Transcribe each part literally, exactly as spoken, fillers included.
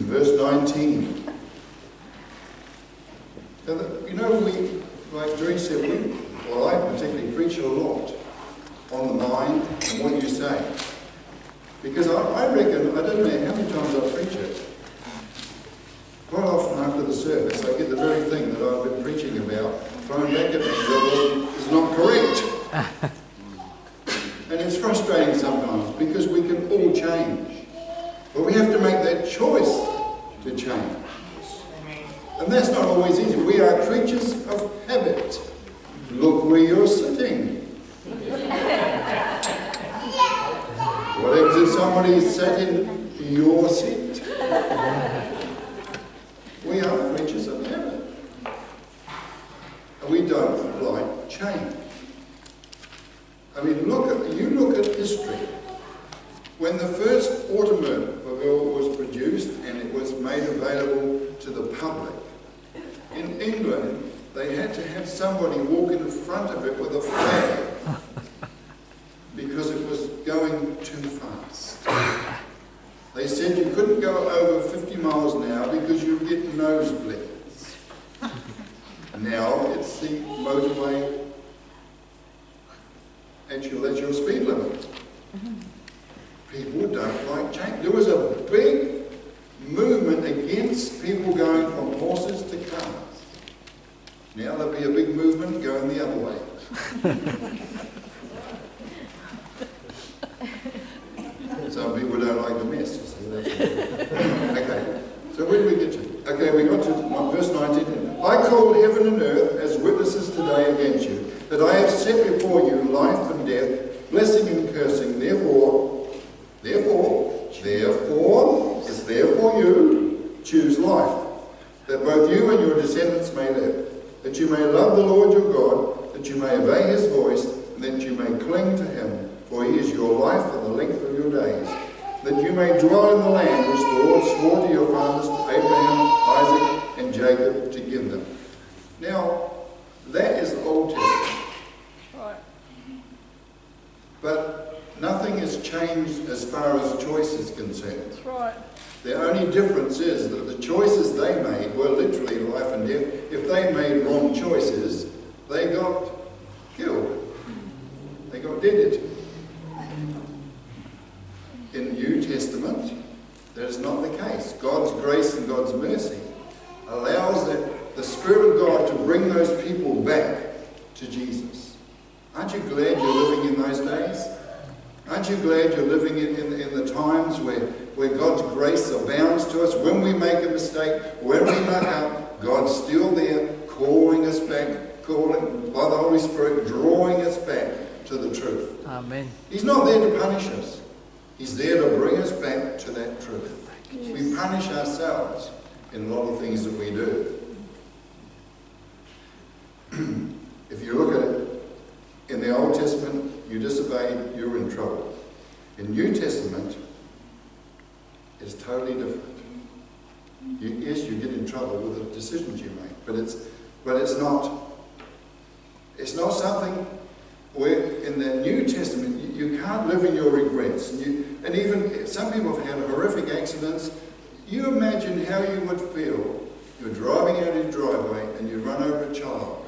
verse nineteen. You know, we, like Drew said, we, well, I particularly preach a lot on the mind and what you say. Because I, I reckon, I don't know how many times I preach it. Quite often after the service, I get the very thing that I've been preaching about thrown back at me that is not correct. And it's frustrating sometimes because we can all change. But we have to make that choice to change. And that's not always easy. We are creatures of habit. Look where you're sitting. What happens if somebody sat in your seat? We are creatures of habit. And we don't like change. I mean, look at, you look at history. When the first automobile was produced and it was made available to the public, in England, they had to have somebody walk in front of it with a flag because it was going too fast. They said you couldn't go over fifty miles an hour because you'd get nosebleeds. Now it's the motorway. Actually, that's your speed limit. People don't like change. There was a big movement against people going from horses to cars. Now there'll be a big movement going the other way. Some people don't like the mess. So that's okay, so where do we get to? Okay, we got to verse nineteen. I call heaven and earth as witnesses today against you, that I have set before you life and death, blessing and cursing. Therefore, therefore, therefore, it's there for you, choose life, that both you and your descendants may live, that you may love the Lord your God, that you may obey his voice, and that you may cling to him, for he is your life and the length of your days, that you may dwell in the land which the Lord swore to your fathers, Abraham, Isaac, and Jacob, to give them. Now, that is the Old Testament. Right. But nothing has changed as far as choice is concerned. That's right. The only difference is that the choices they made were literally life and death. If they made wrong choices, they got killed. They got deaded. In the New Testament, that is not the case. God's grace and God's mercy allows that the Spirit of God to bring those people back to Jesus. Aren't you glad you're living in those days? Aren't you glad you're living in, in, in the times where, where God's grace abounds to us? When we make a mistake, when we muck up, God's still there calling us back, calling by the Holy Spirit, drawing us back to the truth. Amen. He's not there to punish us. He's there to bring us back to that truth. Yes. We punish ourselves in a lot of things that we do. If you look at it, in the Old Testament, you disobeyed, you're in trouble. In New Testament, it's totally different. You, yes, you get in trouble with the decisions you make, but it's but it's not it's not something where in the New Testament you, you can't live in your regrets. And, you, and even some people have had horrific accidents. You imagine how you would feel. You're driving out your driveway and you run over a child.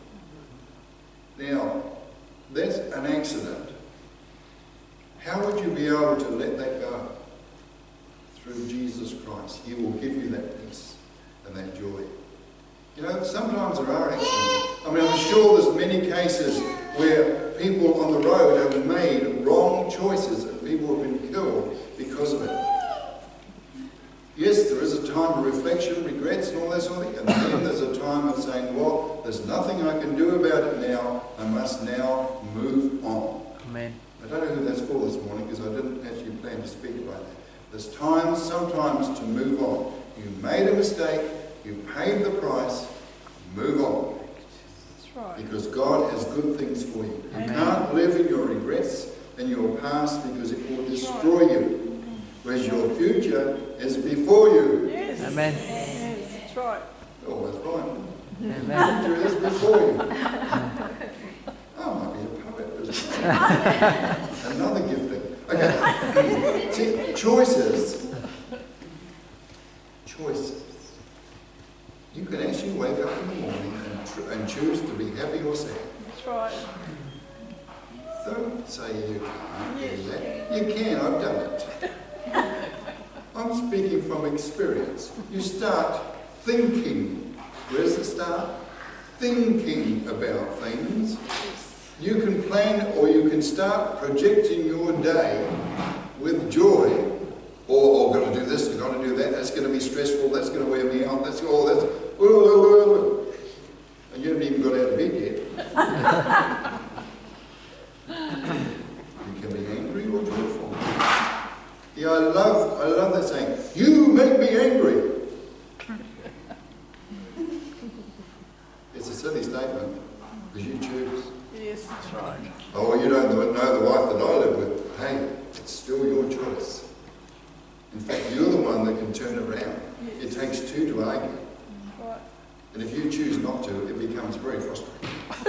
Now, that's an accident. How would you be able to let that go? Through Jesus Christ. He will give you that peace and that joy. You know, sometimes there are accidents. I mean, I'm sure there's many cases where people on the road have made wrong choices and people have been killed because of it. Yes, there is a time of reflection, regrets and all that sort of thing, and then there's a time of saying, well, there's nothing I can do about it now, I must now move on. Amen. I don't know who that's for this morning because I didn't actually plan to speak about that. There's times, sometimes, to move on. You made a mistake, you paid the price, move on. That's right. Because God has good things for you. You Amen. can't live in your regrets and your past because it will destroy you. Whereas your future is before you. Yes. Amen. Yes, that's right. Oh, that's right. Amen. Future is before you. Oh, I might be a poet. Isn't it? Another gifting. Okay. See, choices. You can, I've done it. I'm speaking from experience. You start thinking. Where does it start? Thinking about things. You can plan, or you can start projecting your day with joy. Or, oh, I've got to do this, I've got to do that, that's going to be stressful, that's going to wear me out, that's all that's... And you haven't even got out of bed yet. You can be angry or joyful. Yeah, I love, I love that saying, you make me angry. It's a silly statement, because you choose. Yes, that's right. Oh, you don't know the wife that I live with. Hey, it's still your choice. In fact, you're the one that can turn it around. Yes. It takes two to argue. Right. And if you choose not to, it becomes very frustrating.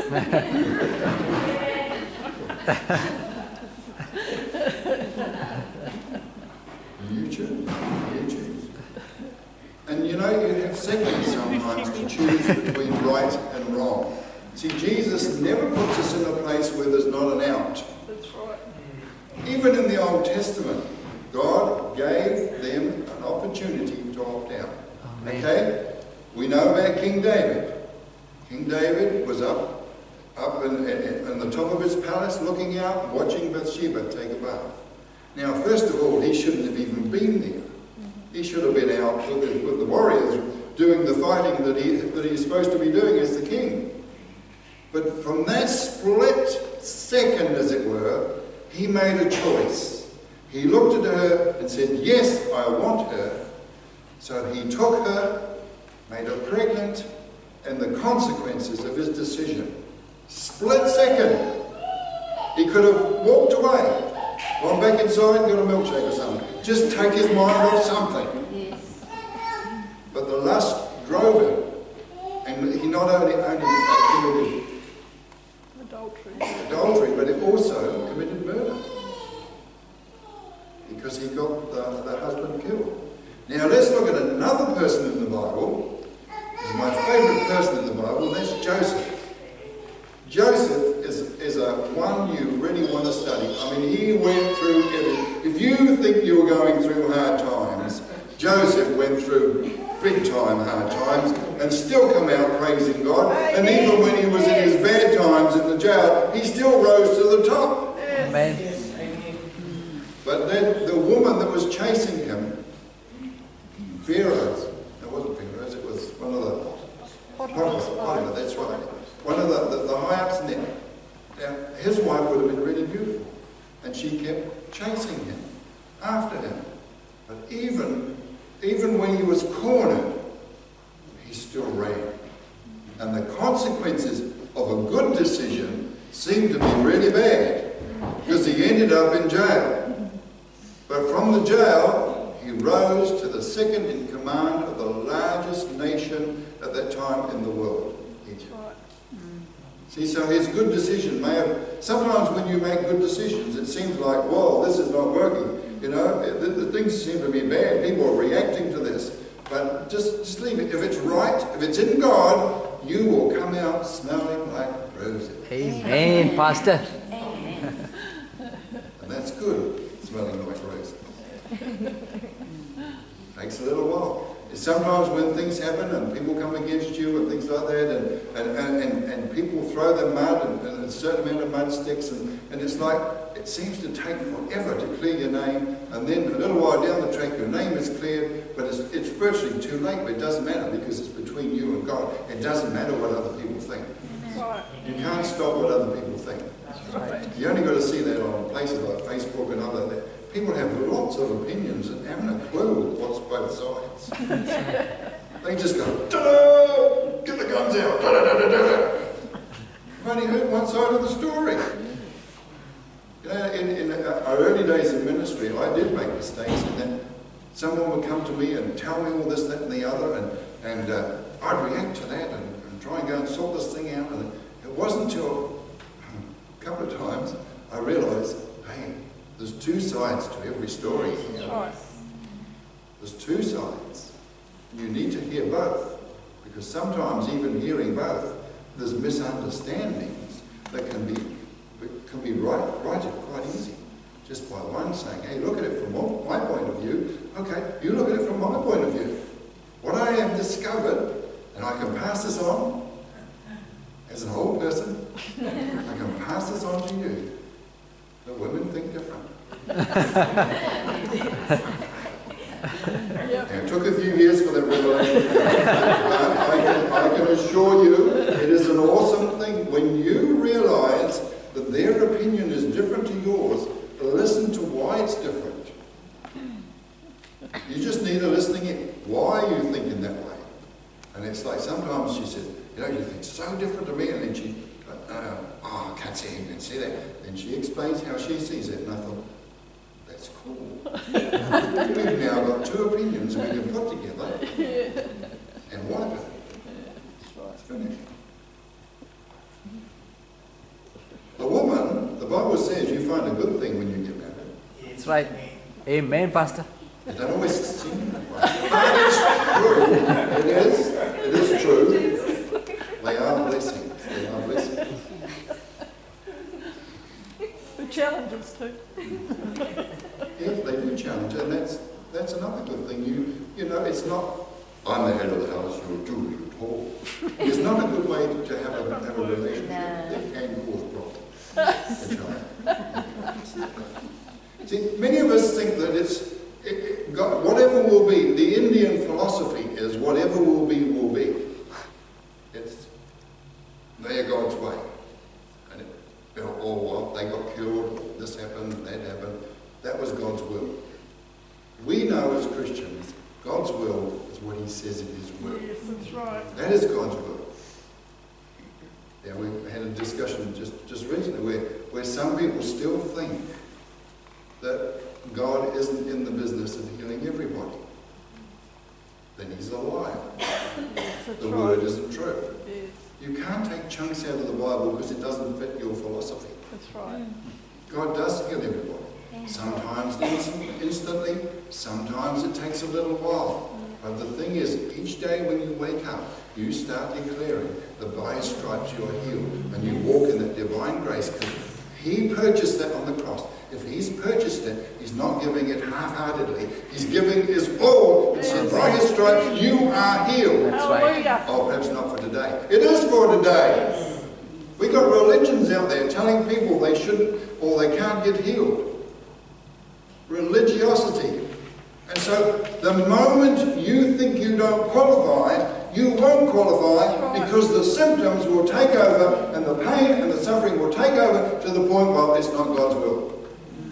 You choose. You choose. And you know, you have seconds sometimes to choose between right and wrong. See, Jesus never puts us in a place where there's not an out. That's right. Even in the Old Testament, God gave them an opportunity to opt out. Amen. Okay? We know about King David. King David was up, up in, in, in the top of his palace, looking out, watching Bathsheba take a bath. Now, first of all, he shouldn't have even been there. He should have been out with the, with the warriors, doing the fighting that, he, that he's supposed to be doing as the king. But from that split second, as it were, he made a choice. He looked at her and said, yes, I want her. So he took her, made her pregnant, and the consequences of his decision. Split second. He could have walked away, gone back inside and got a milkshake or something. Just take his mind off something. Yes. But the lust drove him. And he not only, only committed adultery. adultery, but he also committed murder. Because he got the, the husband killed. Now let's look at another person in the Bible. He's my favourite person in the Bible, and that's Joseph. Joseph is, is a one you really want to study. I mean, he went through everything. If you think you're going through hard times, Joseph went through big time hard times and still come out praising God. And even when he was in his bad times in the jail, he still rose to the top. Amen. But then the woman that was chasing him, Pharaoh's, it wasn't Pharaoh's, it was one of the, Potiphar, Potiphar, that's right, one of the, the, the high-ups in there. Now, his wife would have been really beautiful, and she kept chasing him, after him. But even, even when he was cornered, he still ran. And the consequences of a good decision seemed to be really bad, because he ended up in jail. But from the jail, he rose to the second in command of the largest nation at that time in the world, Egypt. See, so his good decision may have... Sometimes when you make good decisions, it seems like, whoa, this is not working. You know, the, the things seem to be bad. People are reacting to this. But just, just leave it. If it's right, if it's in God, you will come out smelling like roses. Amen, Pastor. And that's good. Smelling like roses. Takes a little while. Sometimes when things happen and people come against you and things like that, and and, and, and, and people throw their mud and, and a certain amount of mud sticks, and, and it's like it seems to take forever to clear your name, and then a little while down the track your name is cleared, but it's, it's virtually too late. But it doesn't matter because it's between you and God. It doesn't matter what other people think. You can't stop what other people think. You only got to see that on places like Facebook and other that. People have lots of opinions and haven't a clue what's both sides. They just go, ta-da! Get the guns out, da-da-da-da-da! I've only heard one side of the story. You know, in, in our early days of ministry, I did make mistakes, and then someone would come to me and tell me all this, that, and the other, and, and uh, I'd react to that and, and try and go and sort this thing out. And it wasn't until a couple of times I realised, hey, there's two sides to every story. There's two sides. You need to hear both, because sometimes even hearing both, there's misunderstandings that can be can be right, righted quite easy. just by one saying, hey, look at it from my point of view. Okay, you look at it from my point of view. What I have discovered, and I can pass this on as an old person, I can pass this on to you, that women think different. Yep. And it took a few years for that revelation. I, I, can, I can assure you, it is an awesome thing when you realize that their opinion is different to yours. Listen to why it's different. You just need a listening in. Why are you thinking that way? And it's like sometimes she says, you know, you think so different to me, and then she, uh, oh, I can't see you can see that. Then she explains how she sees it, and I thought, that's cool. We've now got two opinions we can put together and wipe it. It's finished. A woman, the Bible says you find a good thing when you get married. That's right. Amen, Pastor. It don't always seem that way. But it's true. It is. It is true. They are blessings. They are blessings. The challenges too. Yes, they do challenge, and that's that's another good thing. You you know, it's not I'm the head of the house, you're too little tall. It's not a good way to have a have a relationship. It can cause problems. A child. See, many of us think that it's it, it, God, whatever will be. The Indian philosophy is whatever will be will be. It's they're God's way, and it, oh well, they got killed. This happened, that happened. That was God's will. We know as Christians, God's will is what He says in His Word. Yes, that's right. That is God's will. Yeah, we had a discussion just, just recently where, where some people still think that God isn't in the business of healing everybody. Then He's a liar. Yes, that's The right. Word isn't true. Yes, You can't take chunks out of the Bible because it doesn't fit your philosophy. that's right. God does heal everybody. Sometimes inst- instantly, sometimes it takes a little while. But the thing is, each day when you wake up, you start declaring that by His stripes you are healed, and you walk in that divine grace because He purchased that on the cross. If He's purchased it, He's not giving it half-heartedly. He's giving His all. It says, by His stripes you are healed. That's right. Hallelujah. Oh, perhaps not for today. It is for today. We got religions out there telling people they shouldn't or they can't get healed. Religiosity. And so the moment you think you don't qualify, you won't qualify because the symptoms will take over and the pain and the suffering will take over to the point, well, it's not God's will.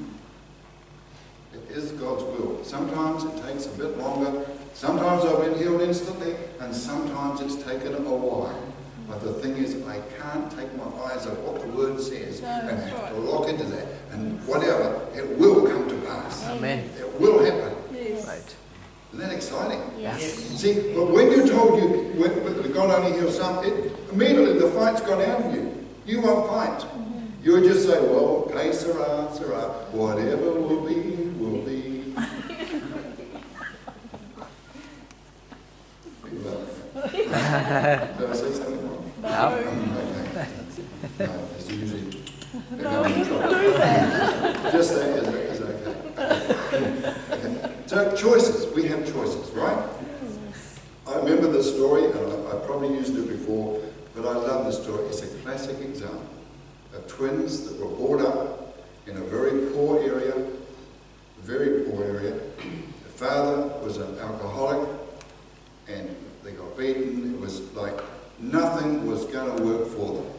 It is God's will. Sometimes it takes a bit longer. Sometimes I've been healed instantly and sometimes it's taken a while. But the thing is, I can't take my eyes off what the Word says No, and that's have right. to lock into that. And whatever, it will come to pass. Amen. It will happen. Yes. Right. Isn't that exciting? Yes. See, but when you're told you when, when God only heals some, it, immediately the fight's gone out of you. You won't fight. Mm-hmm. You'll just say, well, okay, Sarah, Sarah, whatever will be, will be. People love that. Did I say something wrong? No. Okay. No, it's usually... No, we didn't do that. Just that is, is okay. Okay. So choices, we have choices, right? I remember this story, and I, I probably used it before, but I love this story. It's a classic example of twins that were brought up in a very poor area, very poor area. The father was an alcoholic, and they got beaten. It was like nothing was going to work for them.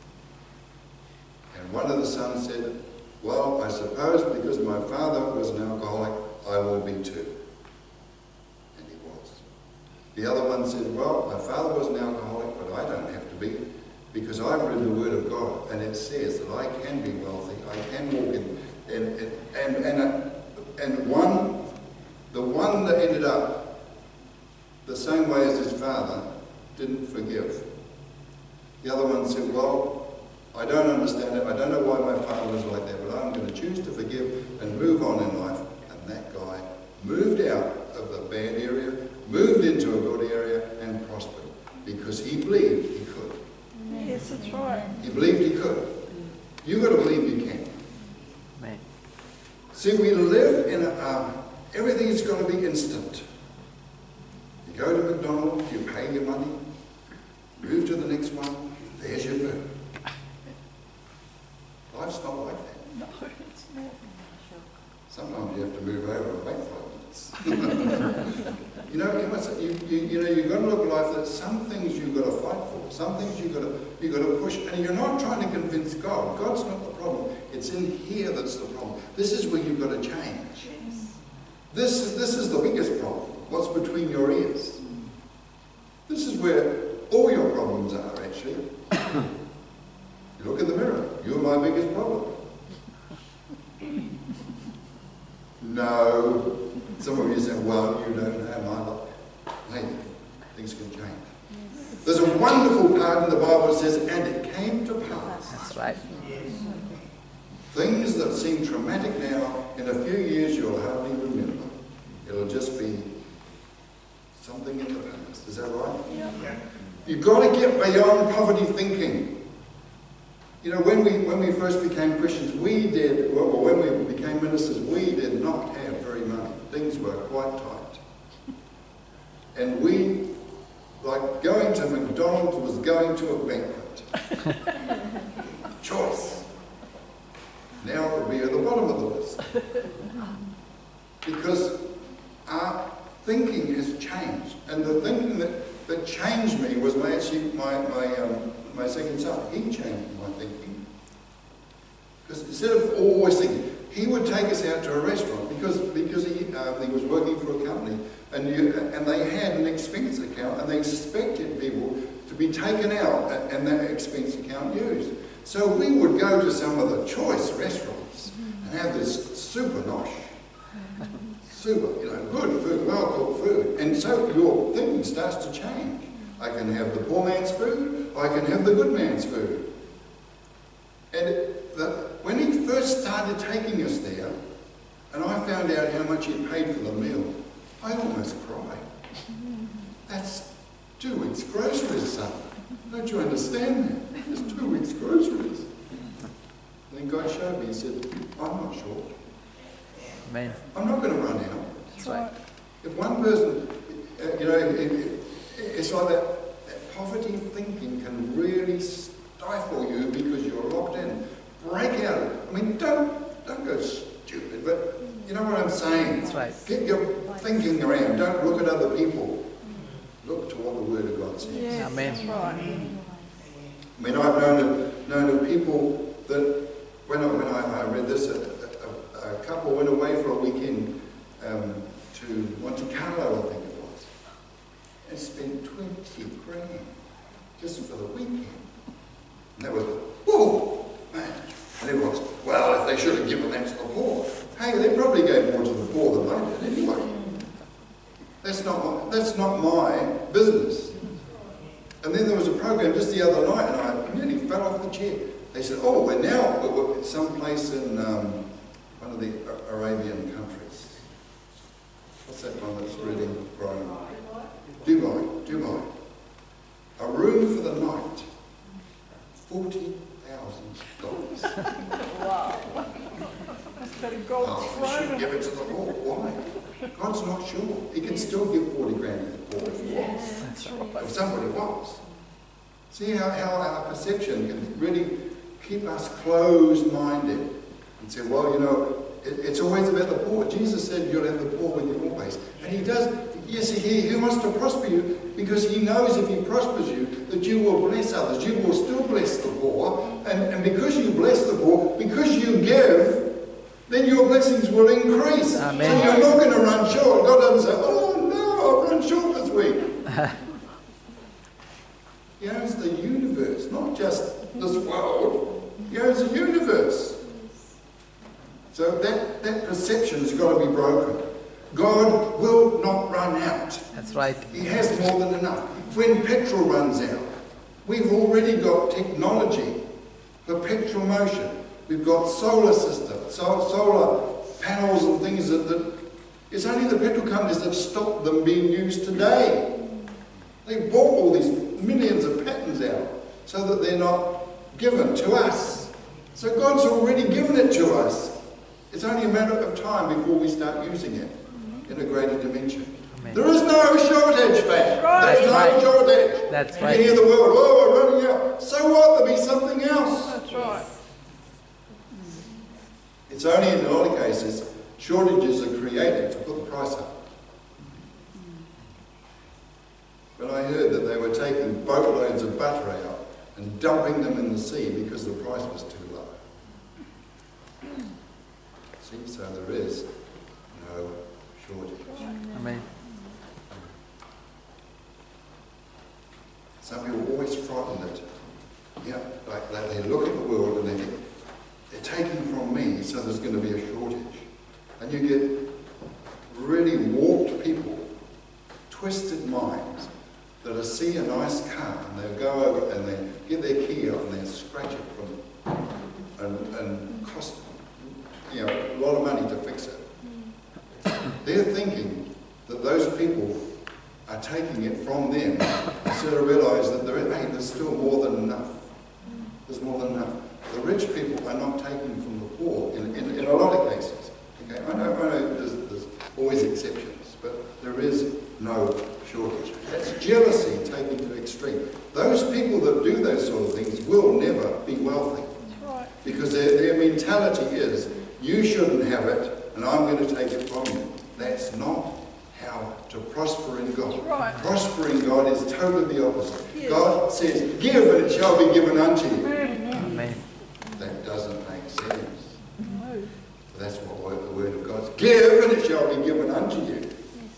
And one of the sons said, well, I suppose because my father was an alcoholic, I will be too. And he was. The other one said, well, my father was an alcoholic, but I don't have to be, because I've read the Word of God, and it says that I can be wealthy, I can walk in, and, and, and, and, and one, the one that ended up the same way as his father didn't forgive. The other one said, well, I don't understand it. I don't know why my father was like that, but I'm going to choose to forgive and move on in life. And that guy moved out of the bad area, moved into a good area, and prospered because he believed he could. Yes, that's right. He believed he could. You've got to believe you can. Amen. See, we live in a, um, everything's got to be instant. You go to McDonald's, you pay your money, move to the next one, there's your food. Life's not like that. No, it's not. Sometimes you have to move over and wait five minutes. you know, you, must, you, you, you know, you've got to look at life that some things you've got to fight for, some things you've got to, you've got to push, and you're not trying to convince God. God's not the problem. It's in here that's the problem. This is where you've got to change. This is, this is the biggest problem, what's between your ears. This is where all your problems are, actually. You look in the mirror, you're my biggest problem. No. Some of you say, well, you don't know my life. Hey, things can change. There's a wonderful part in the Bible that says, and it came to pass. That's right. Things that seem traumatic now, in a few years you'll hardly remember. It'll just be something in the past. Is that right? Yeah. You've got to get beyond poverty thinking. You know, when we when we first became Christians, we did, well, when we became ministers, we did not have very money. Things were quite tight. And we, like going to McDonald's was going to a banquet. Choice. Now it will be at the bottom of the list. Because our thinking has changed. And the thinking that, that changed me was my, actually my, my, um, my second son. He changed my thinking. Because instead of always thinking, he would take us out to a restaurant because, because he, uh, he was working for a company and, you, and they had an expense account and they expected people to be taken out and that expense account used. So we would go to some of the choice restaurants and have this super nosh, super, you know, good food, well-cooked food. And so your thinking starts to change. I can have the poor man's food, I can have the good man's food. And the, when he first started taking us there, and I found out how much he paid for the meal, I almost cried. That's two weeks' groceries, son. Don't you understand that? It's two weeks' groceries. And then God showed me, he said, I'm not short. Amen. I'm not going to run out. That's right. If one person, uh, you know, it, it, it's like that, that poverty thinking can really stifle you because you're locked in. Break out of it. I mean, don't, don't go stupid, but you know what I'm saying? That's right. Get your thinking around. Don't look at other people. Look to what the Word of God says. Yes, Amen. that's right. I mean, I've known of, known of people that, when I, when I, I read this, a, a, a couple went away for a weekend um, to Monte Carlo, I think it was, and spent twenty grand just for the weekend. And that was, whoa, man. And everyone's, well, if they should have given that to the poor. Hey, they probably gave more to the poor than I did anyway. That's not my, that's not my business. And then there was a program just the other night, and I nearly fell off the chair. They said, oh, we're now we're someplace in um, one of the Arabian countries. What's that one that's really growing? Dubai, Dubai. A room for the night, forty thousand dollars. Wow. That's better go Oh, we should give it to the poor. Why? God's not sure. He can still give forty grand to the poor if he wants. That's right. If somebody wants. See how, how our perception can really keep us closed-minded and say, well, you know, it, it's always about the poor. Jesus said you'll have the poor with you always. And he does. Yes, he, he wants to prosper you because he knows if he prospers you that you will bless others. You will still bless the poor. And, and because you bless the poor, because you give, then your blessings will increase. Amen. So you're not going to run short. God doesn't say, oh no, I've run short this week. He owns the universe, not just this world. He owns the universe. So that, that perception has got to be broken. God will not run out. That's right. He has more than enough. When petrol runs out, we've already got technology for petrol motion. We've got solar systems, so, solar panels and things that, that it's only the petrol companies that have stopped them being used today. They bought all these millions of patents out so that they're not given to us. So God's already given it to us. It's only a matter of time before we start using it in a greater dimension. Amen. There is no shortage, man. Right. There's no Right. shortage. That's You right. hear the word, oh, we're running out. So what? There'll be something else. That's right. It's only in a lot of cases, shortages are created to put the price up. When I heard that they were taking boatloads of butter out and dumping them in the sea because the price was too low. See, so there is no shortage. Amen. Some people are always frightened that, yeah, like they, they look at the world and they think, they're taking from me, so there's going to be a shortage. And you get really warped people, twisted minds, that'll see a nice car and they'll go over and they get their key out and they scratch it from and, and cost, you know, a lot of money to fix it. They're thinking that those people are taking it from them instead of realise that there, hey, there's still more than enough. There's more than enough. The rich people are not taking from the poor in, in, in a lot of cases. Okay, I know, I know there's, there's always exceptions, but there is no shortage. That's jealousy taken to the extreme. Those people that do those sort of things will never be wealthy. That's right. Because their, their mentality is, you shouldn't have it, and I'm going to take it from you. That's not how to prosper in God. That's right. Prosper in God is totally the opposite. Yes. God says, give and it shall be given unto you. Amen. That doesn't make sense. No. That's what word, the word of God says. Give and it shall be given unto you.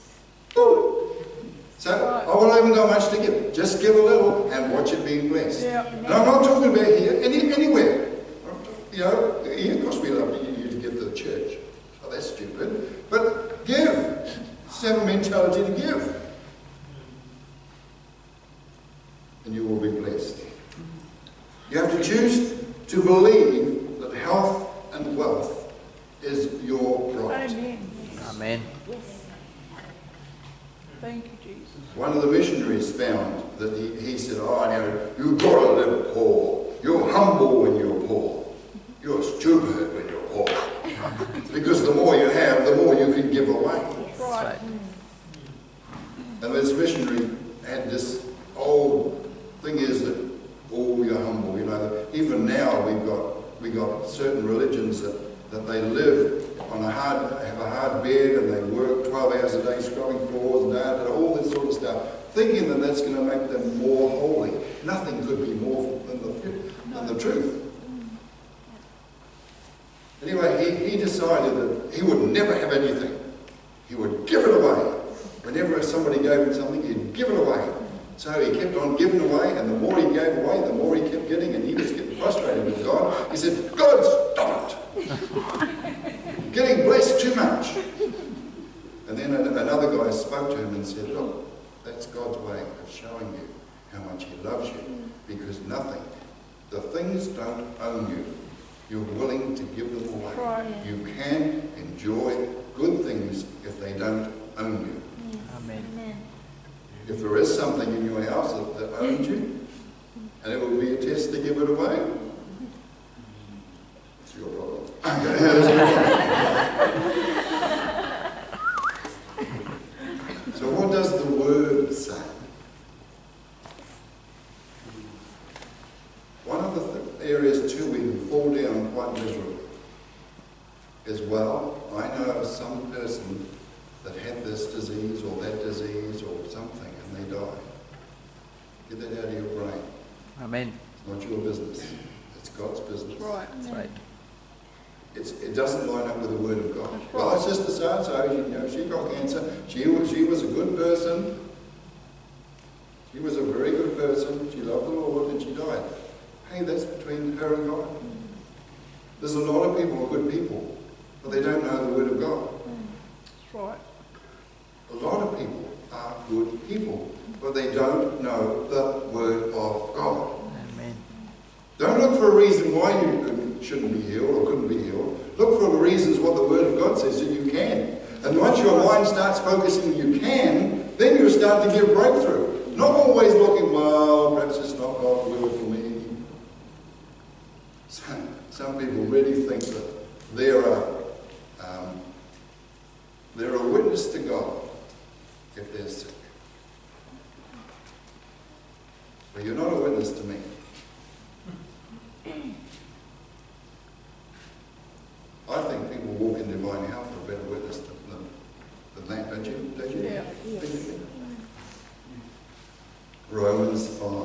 So, I won't even go much to give. Just give a little and watch it being blessed. Yeah. And I'm not talking about here, any, anywhere. You know, here, of course we love you to give to the church. Oh, that's stupid. But give. Just have a mentality to give. And you will be blessed. You have to choose to believe that health and wealth is your right. Amen. Amen. Thank you, Jesus. One of the missionaries found that he, he said, oh, you know, you've got to live poor. You're humble when you're poor. You're stupid when you're poor. Because the more you have, the more you can give away. That's right. And this missionary had this old thing is that, oh, you're humble, you know. Even now we've got, we've got certain religions that, that they live on a hard, have a hard bed and they work twelve hours a day scrubbing floors and that, and all this sort of stuff, thinking that that's going to make them more holy. Nothing could be more than the, than the truth. Anyway, he, he decided that he would never have anything. He would give it away. Whenever somebody gave him something, he'd give it away. So he kept on giving away, and the more he gave away, the more he kept getting, and he was getting frustrated with God. He said, God, stop it! Getting blessed too much. And then another guy spoke to him and said, look, that's God's way of showing you how much he loves you, because nothing, the things don't own you. You're willing to give them away. Right. You can enjoy good things if they don't own you. Amen. If there is something in your house that, that owns you, and it will be a test to give it away, it's your problem. So what does the Word say? One of the th areas too we can fall down quite miserably is, well, I know of some person that had this disease or that disease or something and they died. Get that out of your brain. Amen. It's not your business. It's God's business. Right. That's right. It's, it doesn't line up with the Word of God. That's Well, right. it's just a so-and-so, you know, she got cancer. She was, she was a good person. She was a very good person. She loved the Lord and she died. Hey, that's between her and God. There's a lot of people who are good people, but they don't know the Word of God. That's right. A lot of people are good people, but they don't know the Word of God. Amen. Don't look for a reason why you couldn't, shouldn't be healed or couldn't be healed. Look for the reasons what the Word of God says that you can. And once your mind starts focusing you can, then you'll start to get breakthrough. Not always looking, well, perhaps it's not God's will for me. Some, some people really think that they're a, witness to God if they're sick. But you're not a witness to me. I think people walk in divine health are a better witness to them than that, don't you? Don't you? Yeah. Think Romans five.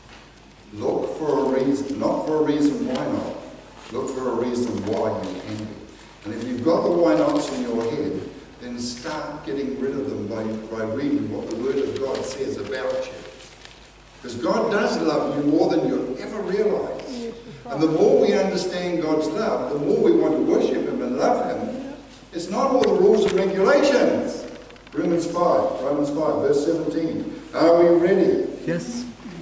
Look for a reason, not for a reason why not. Look for a reason why you can be. And if you've got the why nots in your head, then start getting rid of them by, by reading what the Word of God says about you. Because God does love you more than you'll ever realize. Yes, that's And the right. more we understand God's love, the more we want to worship Him and love Him. It's not all the rules and regulations. Romans five, Romans five, verse seventeen. Are we ready? Yes.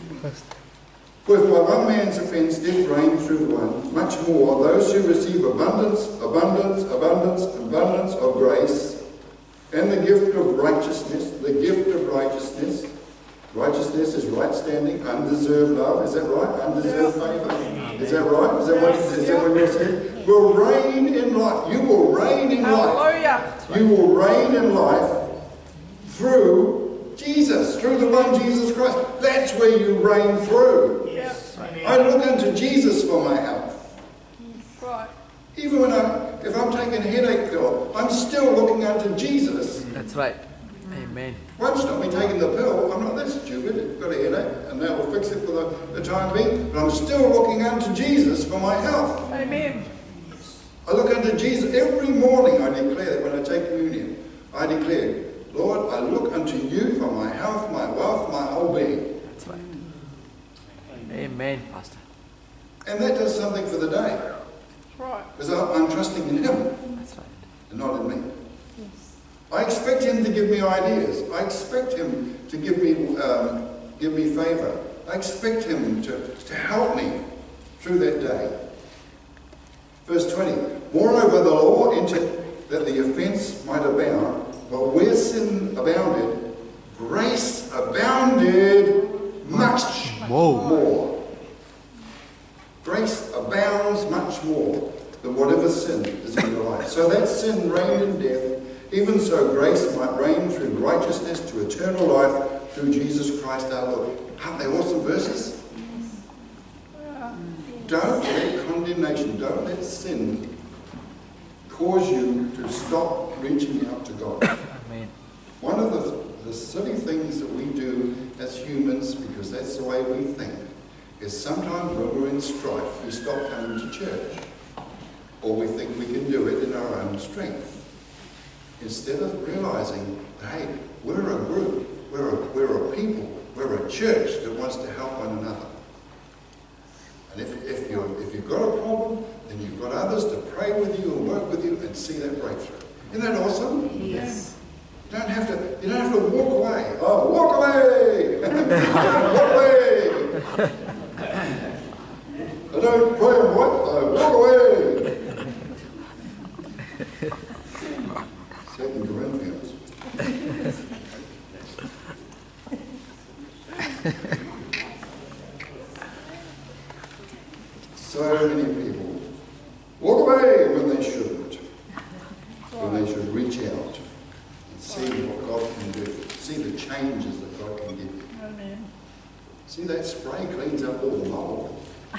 For if by one man's offence death reigned through one, much more those who receive abundance, abundance, abundance, abundance of grace, and the gift of righteousness, the gift of righteousness. Righteousness is right standing, undeserved love. Is that right? Undeserved favour. Is that right? Is that what, is that what you're saying? Will reign in life. You will reign in life. Hallelujah. You will reign in life through Jesus, through the one Jesus Christ. That's where you reign through. Yeah. I look unto Jesus for my health. Right. Even when I, if I'm taking a headache pill, I'm still looking unto Jesus. That's right. Amen. Won't stop me taking the pill. I'm not that stupid. I've got a headache, and that will fix it for the, the time being. But I'm still looking unto Jesus for my health. Amen. I look unto Jesus. Every morning I declare that when I take communion. I declare, Lord, I look unto you for my health, my wealth, my whole being. That's right. Amen, Pastor. And that does something for the day. That's right. Because I'm trusting in Him That's right. and not in me. I expect Him to give me ideas. I expect Him to give me um, give me favour. I expect Him to, to help me through that day. Verse twenty. Moreover, the law entered that the offence might abound, but where sin abounded, grace abounded much Whoa. more. Grace abounds much more than whatever sin is in your life. So that sin reigned in death. Even so, grace might reign through righteousness to eternal life through Jesus Christ our Lord. Aren't they awesome verses? Yeah. Don't let condemnation, don't let sin cause you to stop reaching out to God. Amen. One of the, the silly things that we do as humans, because that's the way we think, is sometimes when we're in strife, we stop coming to church. Or we think we can do it in our own strength. Instead of realizing, hey, we're a group, we're a, we're a people, we're a church that wants to help one another. And if, if, you're, if you've got a problem, then you've got others to pray with you and work with you and see that breakthrough. Isn't that awesome? Yes. You don't have to, you don't have to walk away. Oh, walk away! Walk away! I don't pray on what? I walk away! Second Corinthians. So many people walk away when they shouldn't. When they should reach out and see what God can do. See the changes that God can give you. Amen. See, that spray cleans up all the mold.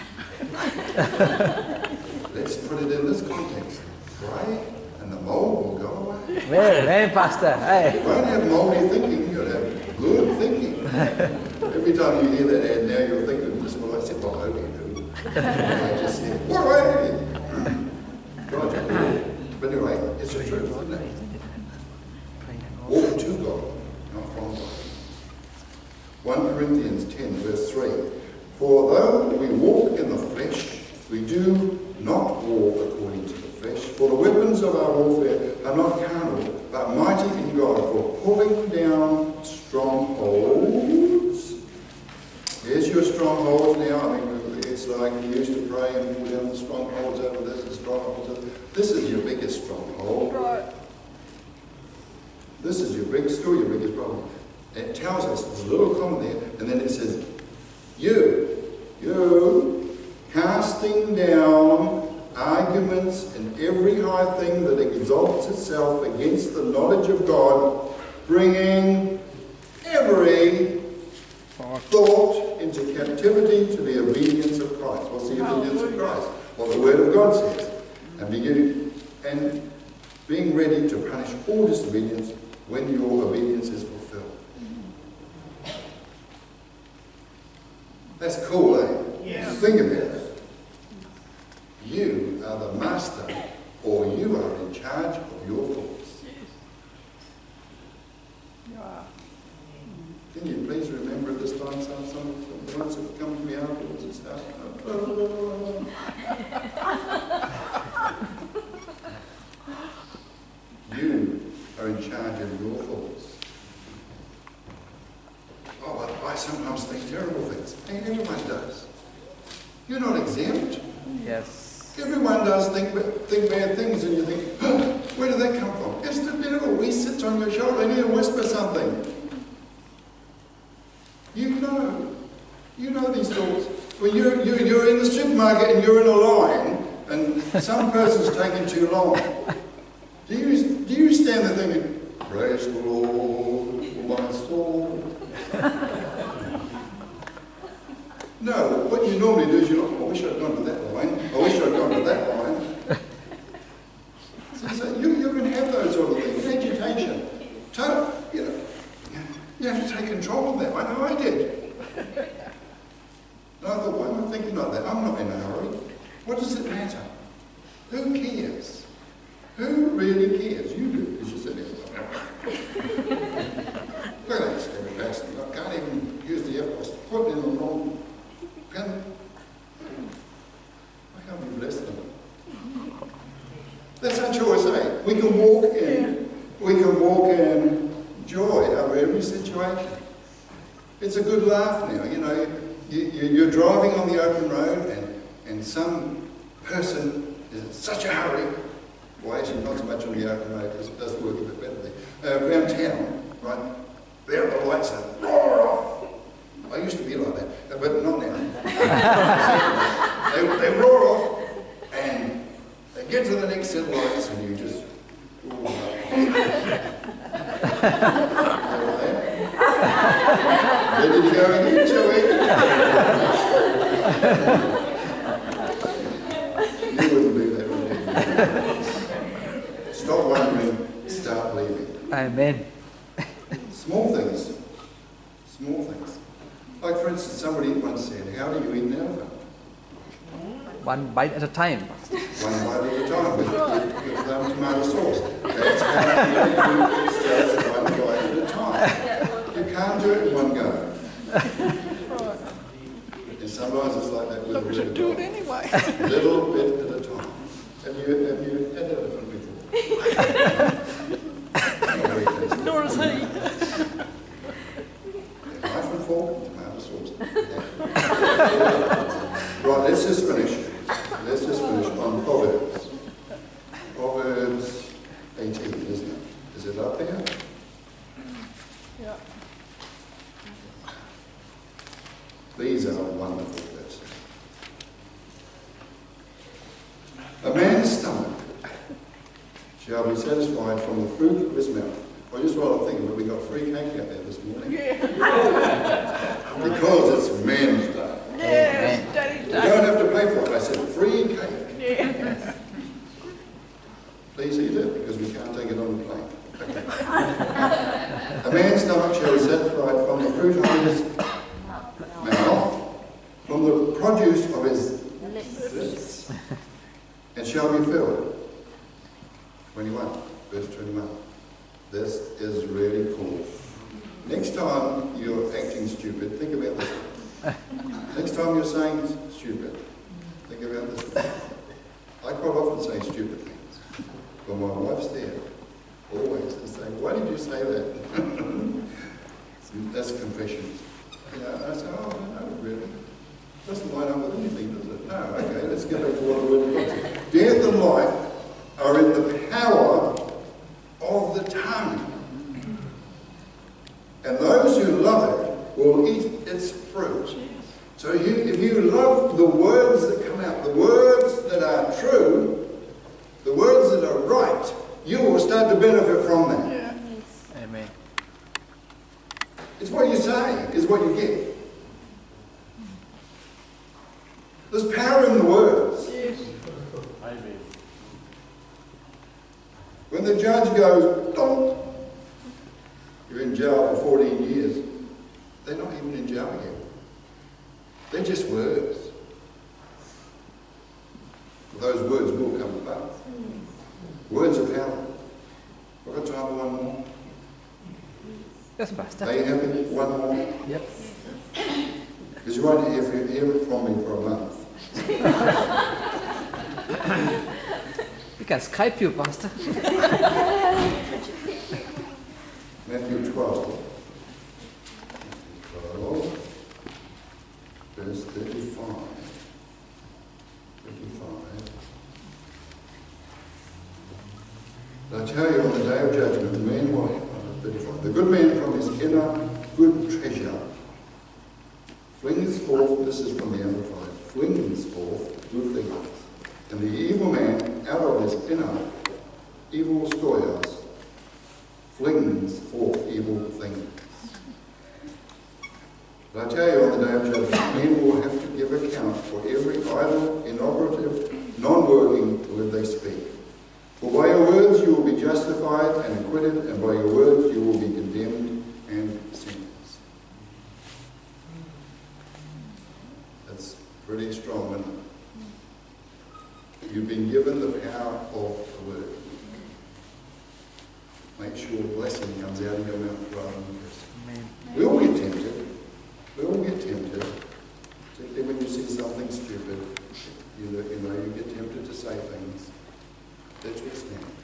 Let's put it in this context. Pray and the mold will go away. Amen, Pastor. Hey. You won't have moldy thinking, you'll have good thinking. Every time you hear that ad now, you're thinking, this is what I said, well, I hope you do. I just said, walk away! Roger. But anyway, it's the truth, isn't it? Walk to God, not from God. First Corinthians ten, verse three. For though we walk in the flesh, we do not walk according to the flesh. For the weapons of our warfare are not carnal, but mighty in God for pulling down strongholds. Here's your strongholds now. I mean, it's like you used to pray and pull down the strongholds over this and strongholds over this. This is your biggest stronghold. Right. This is your big, still your biggest problem. It tells us, there's a little comma there, and then it says, you, you, casting down arguments arguments and every high thing that exalts itself against the knowledge of God, bringing every thought into captivity to the obedience of Christ. What's the obedience of Christ? What the Word of God says. And begin and being ready to punish all disobedience when your obedience is fulfilled. That's cool, eh? Yes. Think about it. You are the master, or you are in charge of your thoughts. You are. Can you please remember at this time some, some, some words that come to me afterwards and stuff? You are in charge of your thoughts. Oh, well, I sometimes think terrible things. And everyone does. You're not exempt. Yes. Everyone does think, think bad things, and you think, oh, where did that come from? It's the devil. He sits on your shoulder and he'll whisper something. You know. You know these thoughts. When you're, you're, you're in the supermarket and you're in a line, and some person's taking too long, do you, do you stand there thinking, praise the Lord, my soul? No, what you normally do is you're like, I wish I'd gone to that line. I wish I'd gone to that line. So, so you, you're going to have those sort of things. Agitation. Total, you know, you have to take control of that. I know I did. And I thought, why am I thinking like that? I'm not in a hurry. What does it matter? Who cares? Who really cares? You do, because you sit there. Look at that stupid bastard. I can't even use the F voice. Put in the wrong pen. I can't be blessed them. That's our choice, eh? We can walk in, we can walk in joy over every situation. It's a good laugh now, you know. You, you, you're driving on the open road and, and some person is in such a hurry. Well, actually not so much on the open road because it does work a bit better there. Uh, around town, right? There are the lights are roar off. I used to be like that, but not now. they, they roar off and they get to the next set of lights and you just... Where did you go again, Joey? You wouldn't do that, would you? Stop wondering, start believing. Amen. Small things. Small things. Like, for instance, somebody once said, how do you eat an elephant? One bite at a time. One bite at a time with, with, with um, tomato sauce. That's how you eat it. It's just one bite at a time. You can't do it in one go. Right. And sometimes it's like that with Look, a we should do it anyway. little bit at a time. Have you, have you had elephant before? Nor is he. Knife and fork, tomato sauce. Right, let's just finish. Let's just finish on Proverbs. Proverbs eighteen, isn't it? Is it up there? Yeah. These are wonderful verses. A man's stomach shall be satisfied from the fruit of his mouth. I just while I'm thinking, well, we got free cake out there this morning. Yeah. Because it's men's day. Yes, Daddy's You day. don't have to pay for it. I said free cake. Yeah. Please eat it because we can't take it on the plane. Okay. A man's stomach shall be satisfied from the fruit of his mouth, from the produce of his lips, and shall be filled. twenty-one, verse twenty-one. This is really cool. Next time you're acting stupid, think about this one. Next time you're saying stupid, think about this one. I quite often say stupid things, but my wife's there, always, and saying, why did you say that? That's confessions. You know, and I say, oh, no, really. Doesn't line up with anything, does it? No, okay, let's get back to what the Word of God says. Death and life are in the power of the tongue. And those who love it will eat its fruit. So you, if you love the words that come out, the words that are true, to benefit from that. Yeah. Amen. It's what you say, is what you get. There's power in the words. Yes. Amen. When the judge goes, don't, you're in jail for fourteen years, they're not even in jail yet. They're just words. Those words will come about. Words are powerful. I've got time for one more. Yes, Pastor. Are you happy? One more? Yep. Because you won't hear, hear it from me for a month. We can Skype you, Pastor. Matthew twelve. twelve, verse thirty-five. thirty-five. I tell you, on the day of judgment, the man will have, thirty-five, the good man from his inner good treasure flings forth, this is from the Amplified, flings forth good things. And the evil man, out of his inner evil storehouse, flings forth evil things. But I tell you, on the day of judgment, men will have to give account for every idle, inoperative, non-working word they speak. For by your words you will be justified and acquitted, and by your words you will be condemned and sentenced. That's pretty strong, isn't it? You've been given the power of the word. Make sure blessing comes out of your mouth rather than cursing. Amen. We all get tempted. We all get tempted. Particularly when you see something stupid, you know, you know, you get tempted to say things. That's your stand.